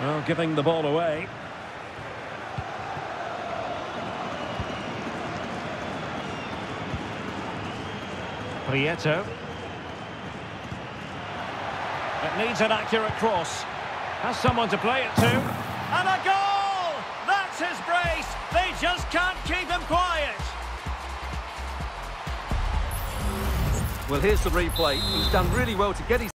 Well, giving the ball away. Prieto. It needs an accurate cross. Has someone to play it to. And a goal! That's his brace! They just can't keep him quiet! Well, here's the replay. He's done really well to get his